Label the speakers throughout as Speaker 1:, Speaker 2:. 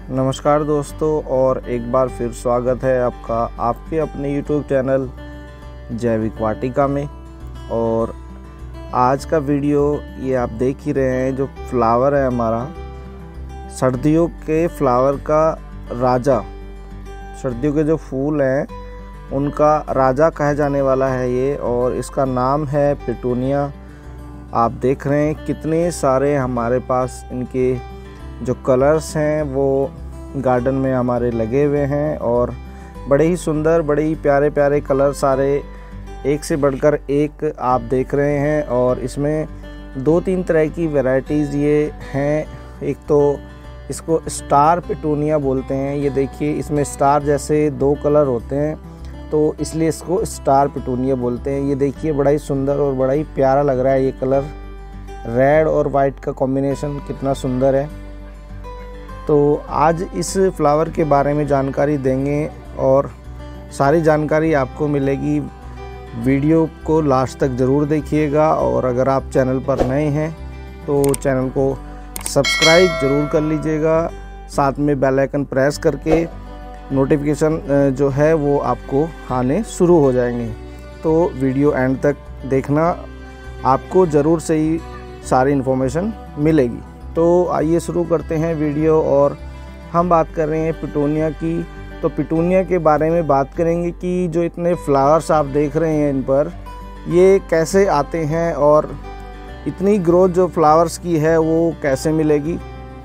Speaker 1: नमस्कार दोस्तों, और एक बार फिर स्वागत है आपका आपके अपने YouTube चैनल जैविक वाटिका में। और आज का वीडियो ये आप देख ही रहे हैं, जो फ्लावर है हमारा सर्दियों के फ्लावर का राजा, सर्दियों के जो फूल हैं उनका राजा कहा जाने वाला है ये, और इसका नाम है पिटूनिया। आप देख रहे हैं कितने सारे हमारे पास इनके जो कलर्स हैं वो गार्डन में हमारे लगे हुए हैं, और बड़े ही सुंदर, बड़े ही प्यारे प्यारे कलर सारे एक से बढ़कर एक आप देख रहे हैं। और इसमें 2-3 तरह की वैरायटीज़ ये हैं। एक तो इसको स्टार पिटूनिया बोलते हैं, ये देखिए इसमें स्टार जैसे 2 कलर होते हैं तो इसलिए इसको स्टार पिटूनिया बोलते हैं। ये देखिए बड़ा ही सुंदर और बड़ा ही प्यारा लग रहा है ये कलर, रेड और वाइट का कॉम्बिनेशन कितना सुंदर है। तो आज इस फ्लावर के बारे में जानकारी देंगे और सारी जानकारी आपको मिलेगी। वीडियो को लास्ट तक ज़रूर देखिएगा, और अगर आप चैनल पर नए हैं तो चैनल को सब्सक्राइब ज़रूर कर लीजिएगा, साथ में बेल आइकन प्रेस करके नोटिफिकेशन जो है वो आपको आने शुरू हो जाएंगे। तो वीडियो एंड तक देखना, आपको ज़रूर से ही सारी इन्फॉर्मेशन मिलेगी। तो आइए शुरू करते हैं वीडियो, और हम बात कर रहे हैं पिटूनिया की। तो पिटूनिया के बारे में बात करेंगे कि जो इतने फ्लावर्स आप देख रहे हैं इन पर ये कैसे आते हैं, और इतनी ग्रोथ जो फ्लावर्स की है वो कैसे मिलेगी,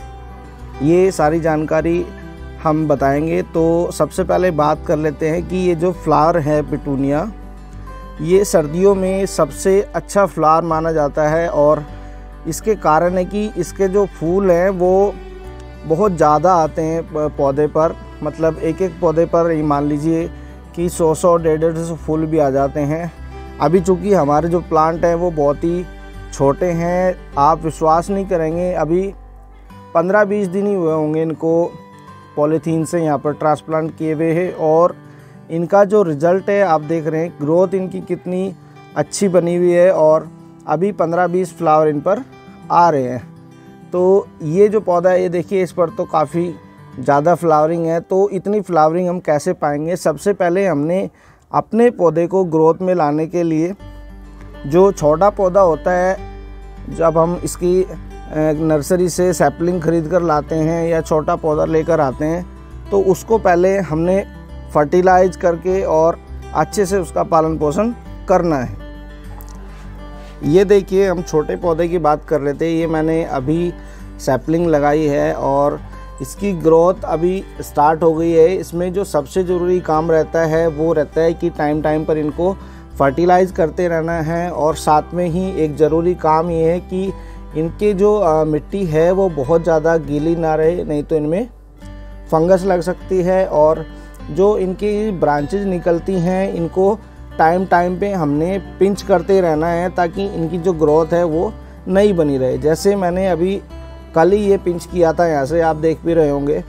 Speaker 1: ये सारी जानकारी हम बताएंगे। तो सबसे पहले बात कर लेते हैं कि ये जो फ्लावर है पिटूनिया, ये सर्दियों में सबसे अच्छा फ्लावर माना जाता है। और इसके कारण है कि इसके जो फूल हैं वो बहुत ज़्यादा आते हैं पौधे पर, मतलब एक पौधे पर ये मान लीजिए कि 100 150 फूल भी आ जाते हैं। अभी चूँकि हमारे जो प्लांट हैं वो बहुत ही छोटे हैं, आप विश्वास नहीं करेंगे, अभी 15-20 दिन ही हुए होंगे इनको पॉलीथीन से यहाँ पर ट्रांसप्लांट किए हुए हैं। और इनका जो रिज़ल्ट है आप देख रहे हैं, ग्रोथ इनकी कितनी अच्छी बनी हुई है, और अभी 15-20 फ्लावर इन पर आ रहे हैं। तो ये जो पौधा है ये देखिए, इस पर तो काफ़ी ज़्यादा फ्लावरिंग है। तो इतनी फ्लावरिंग हम कैसे पाएंगे? सबसे पहले हमने अपने पौधे को ग्रोथ में लाने के लिए, जो छोटा पौधा होता है, जब हम इसकी नर्सरी से सैपलिंग ख़रीद कर लाते हैं या छोटा पौधा लेकर आते हैं, तो उसको पहले हमने फर्टिलाइज करके और अच्छे से उसका पालन पोषण करना है। ये देखिए, हम छोटे पौधे की बात कर रहे थे, ये मैंने अभी सैपलिंग लगाई है और इसकी ग्रोथ अभी स्टार्ट हो गई है। इसमें जो सबसे ज़रूरी काम रहता है वो रहता है कि टाइम टाइम पर इनको फर्टिलाइज करते रहना है, और साथ में ही एक ज़रूरी काम ये है कि इनके जो मिट्टी है वो बहुत ज़्यादा गीली ना रहे, नहीं तो इनमें फंगस लग सकती है। और जो इनकी ब्रांचेज निकलती हैं इनको टाइम टाइम पे हमने पिंच करते रहना है, ताकि इनकी जो ग्रोथ है वो नई बनी रहे। जैसे मैंने अभी कल ही ये पिंच किया था, यहाँ से आप देख भी रहे होंगे,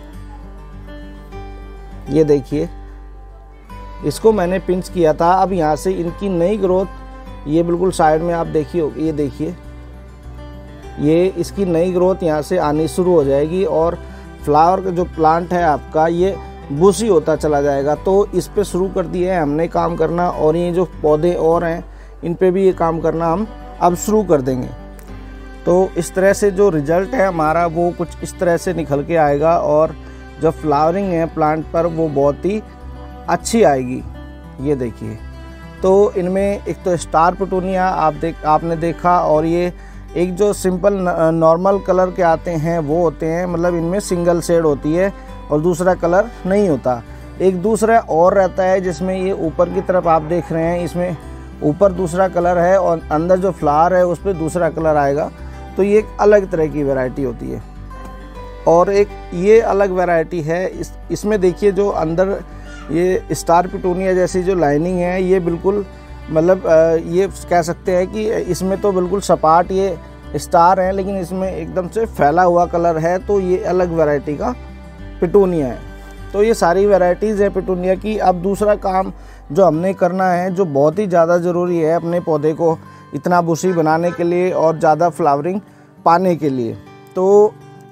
Speaker 1: ये देखिए इसको मैंने पिंच किया था। अब यहाँ से इनकी नई ग्रोथ, ये बिल्कुल साइड में आप देखिए, ये देखिए ये इसकी नई ग्रोथ यहाँ से आनी शुरू हो जाएगी, और फ्लावर का जो प्लांट है आपका ये बुशी होता चला जाएगा। तो इस पे शुरू कर दिया है हमने काम करना, और ये जो पौधे और हैं इन पे भी ये काम करना हम अब शुरू कर देंगे। तो इस तरह से जो रिज़ल्ट है हमारा वो कुछ इस तरह से निकल के आएगा, और जो फ्लावरिंग है प्लांट पर वो बहुत ही अच्छी आएगी। ये देखिए, तो इनमें एक तो स्टार पिटूनिया आपने देखा, और ये एक जो सिंपल नॉर्मल कलर के आते हैं वो होते हैं, मतलब इनमें सिंगल शेड होती है और दूसरा कलर नहीं होता। एक दूसरा और रहता है जिसमें ये ऊपर की तरफ आप देख रहे हैं, इसमें ऊपर दूसरा कलर है और अंदर जो फ्लावर है उस पर दूसरा कलर आएगा। तो ये एक अलग तरह की वैरायटी होती है। और एक ये अलग वैरायटी है, इसमें देखिए जो अंदर ये स्टार पिटूनिया जैसी जो लाइनिंग है, ये बिल्कुल मतलब ये कह सकते हैं कि इसमें तो बिल्कुल सपाट ये स्टार है, लेकिन इसमें एकदम से फैला हुआ कलर है। तो ये अलग वैरायटी का पिटूनिया है। तो ये सारी वैरायटीज़ है पिटूनिया की। अब दूसरा काम जो हमने करना है, जो बहुत ही ज़्यादा ज़रूरी है अपने पौधे को इतना बुशी बनाने के लिए और ज़्यादा फ्लावरिंग पाने के लिए, तो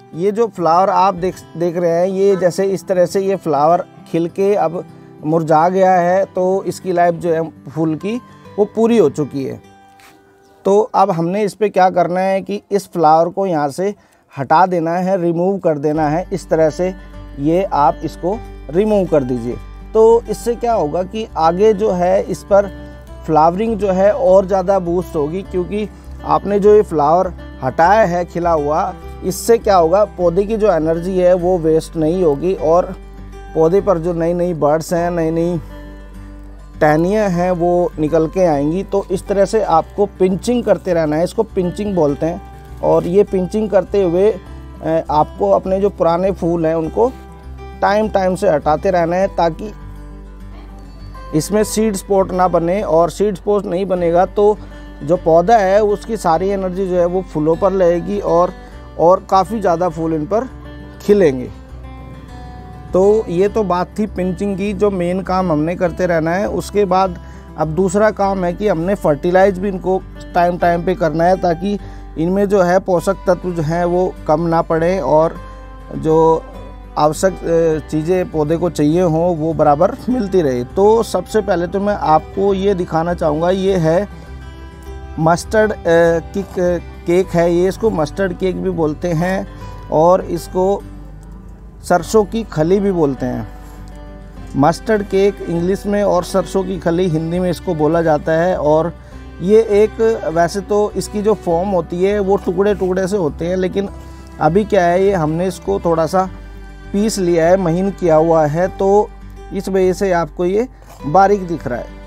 Speaker 1: ये जो फ्लावर आप देख रहे हैं, ये जैसे इस तरह से ये फ्लावर खिल के अब मुरझा गया है, तो इसकी लाइफ जो है फूल की वो पूरी हो चुकी है। तो अब हमने इस पे क्या करना है कि इस फ्लावर को यहाँ से हटा देना है, रिमूव कर देना है। इस तरह से ये आप इसको रिमूव कर दीजिए। तो इससे क्या होगा कि आगे जो है इस पर फ्लावरिंग जो है और ज़्यादा बूस्ट होगी, क्योंकि आपने जो ये फ्लावर हटाया है खिला हुआ, इससे क्या होगा, पौधे की जो एनर्जी है वो वेस्ट नहीं होगी और पौधे पर जो नई नई बर्ड्स हैं, नई नई टहनियाँ हैं वो निकल के आएंगी। तो इस तरह से आपको पिंचिंग करते रहना है, इसको पिंचिंग बोलते हैं। और ये पिंचिंग करते हुए आपको अपने जो पुराने फूल हैं उनको टाइम से हटाते रहना है, ताकि इसमें सीड स्पॉट ना बने। और सीड स्पॉट नहीं बनेगा तो जो पौधा है उसकी सारी एनर्जी जो है वो फूलों पर लगेगी और काफ़ी ज़्यादा फूल इन पर खिलेंगे। तो ये तो बात थी पिंचिंग की, जो मेन काम हमने करते रहना है। उसके बाद अब दूसरा काम है कि हमने फर्टिलाइज भी इनको टाइम पे करना है, ताकि इनमें जो है पोषक तत्व जो हैं वो कम ना पड़े और जो आवश्यक चीज़ें पौधे को चाहिए हों वो बराबर मिलती रहे। तो सबसे पहले तो मैं आपको ये दिखाना चाहूँगा, ये है मस्टर्ड की केक है। ये इसको मस्टर्ड केक भी बोलते हैं और इसको सरसों की खली भी बोलते हैं। मस्टर्ड केक इंग्लिश में और सरसों की खली हिंदी में इसको बोला जाता है। और ये एक, वैसे तो इसकी जो फॉर्म होती है वो टुकड़े टुकड़े से होते हैं, लेकिन अभी क्या है, ये हमने इसको थोड़ा सा पीस लिया है, महीन किया हुआ है, तो इस वजह से आपको ये बारीक दिख रहा है।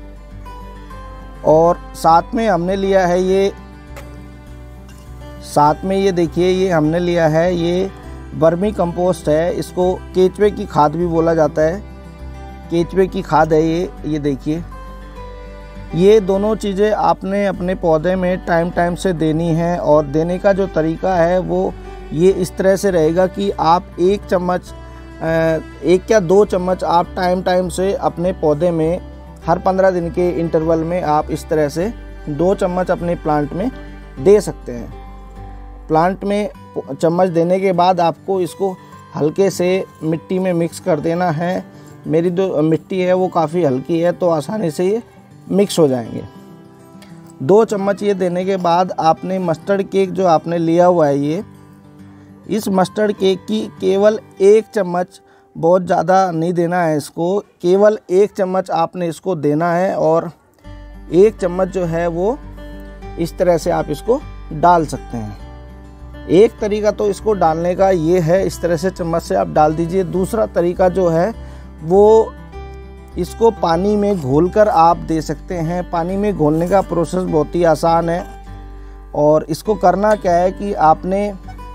Speaker 1: और साथ में हमने लिया है ये देखिए, ये हमने लिया है ये वर्मी कंपोस्ट है। इसको केचुए की खाद भी बोला जाता है, केचुए की खाद है ये देखिए। ये दोनों चीज़ें आपने अपने पौधे में टाइम से देनी है। और देने का जो तरीका है वो ये इस तरह से रहेगा कि आप 1 चम्मच 1 या 2 चम्मच आप टाइम से अपने पौधे में हर 15 दिन के इंटरवल में आप इस तरह से 2 चम्मच अपने प्लांट में दे सकते हैं। प्लांट में चम्मच देने के बाद आपको इसको हल्के से मिट्टी में मिक्स कर देना है। मेरी जो मिट्टी है वो काफ़ी हल्की है, तो आसानी से ये मिक्स हो जाएंगे। 2 चम्मच ये देने के बाद आपने मस्टर्ड केक जो आपने लिया हुआ है, इस मस्टर्ड केक की केवल 1 चम्मच, बहुत ज़्यादा नहीं देना है इसको, केवल 1 चम्मच आपने इसको देना है। और 1 चम्मच जो है वो इस तरह से आप इसको डाल सकते हैं। एक तरीका तो इसको डालने का ये है, इस तरह से चम्मच से आप डाल दीजिए। दूसरा तरीका जो है वो इसको पानी में घोलकर आप दे सकते हैं। पानी में घोलने का प्रोसेस बहुत ही आसान है। और इसको करना क्या है कि आपने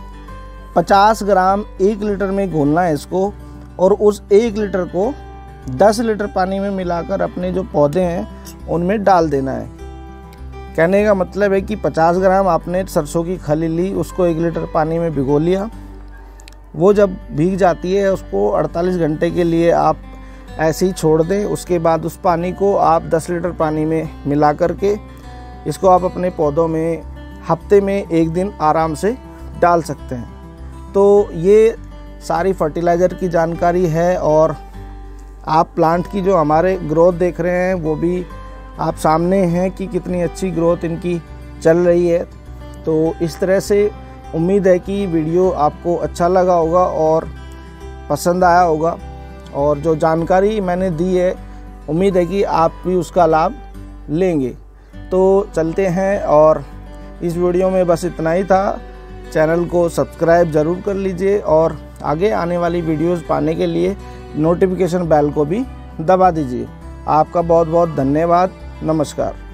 Speaker 1: 50 ग्राम 1 लीटर में घोलना है इसको, और उस 1 लीटर को 10 लीटर पानी में मिलाकर अपने जो पौधे हैं उनमें डाल देना है। कहने का मतलब है कि 50 ग्राम आपने सरसों की खली ली, उसको 1 लीटर पानी में भिगो लिया। वो जब भीग जाती है उसको 48 घंटे के लिए आप ऐसे ही छोड़ दें। उसके बाद उस पानी को आप 10 लीटर पानी में मिला करके इसको आप अपने पौधों में हफ्ते में 1 दिन आराम से डाल सकते हैं। तो ये सारी फर्टिलाइज़र की जानकारी है। और आप प्लांट की जो हमारे ग्रोथ देख रहे हैं वो भी आप सामने हैं कि कितनी अच्छी ग्रोथ इनकी चल रही है। तो इस तरह से उम्मीद है कि वीडियो आपको अच्छा लगा होगा और पसंद आया होगा। और जो जानकारी मैंने दी है उम्मीद है कि आप भी उसका लाभ लेंगे। तो चलते हैं, और इस वीडियो में बस इतना ही था। चैनल को सब्सक्राइब ज़रूर कर लीजिए और आगे आने वाली वीडियोस पाने के लिए नोटिफिकेशन बेल को भी दबा दीजिए। आपका बहुत बहुत धन्यवाद। नमस्कार।